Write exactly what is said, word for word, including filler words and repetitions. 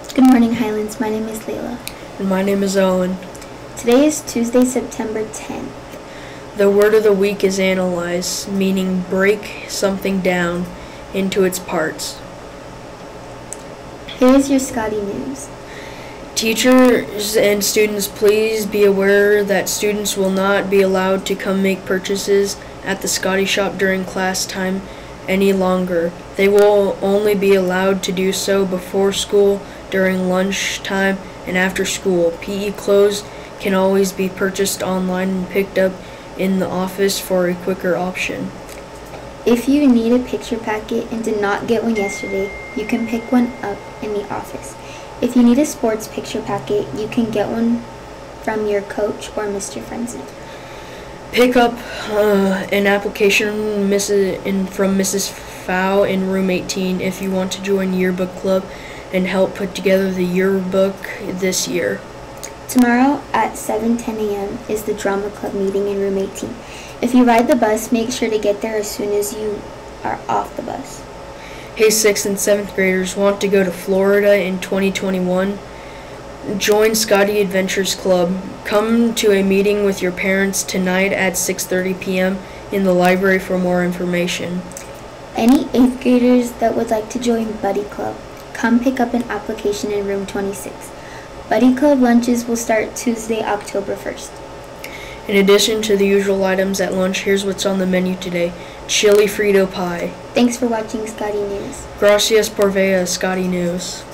Good morning, Highlands. My name is Layla. And my name is Owen. Today is Tuesday, September tenth. The word of the week is analyze, meaning break something down into its parts. Here is your Scotty news. Teachers and students, please be aware that students will not be allowed to come make purchases at the Scotty shop during class time any longer. They will only be allowed to do so before school, during lunchtime, and after school. P E clothes can always be purchased online and picked up in the office for a quicker option. If you need a picture packet and did not get one yesterday, you can pick one up in the office. If you need a sports picture packet, you can get one from your coach or Mister Frenzen. Pick up uh, an application Missus in, from Missus Fow in room eighteen if you want to join Yearbook Club and help put together the yearbook this year. Tomorrow at seven ten a m is the Drama Club meeting in room eighteen. If you ride the bus, make sure to get there as soon as you are off the bus. Hey, sixth and seventh graders, want to go to Florida in twenty twenty-one? Join Scotty Adventures Club. Come to a meeting with your parents tonight at six thirty p m in the library for more information. Any eighth graders that would like to join Buddy Club, come pick up an application in room twenty-six. Buddy Club lunches will start Tuesday, October first. In addition to the usual items at lunch, here's what's on the menu today. Chili Frito pie. Thanks for watching Scotty News. Gracias por ver Scotty News.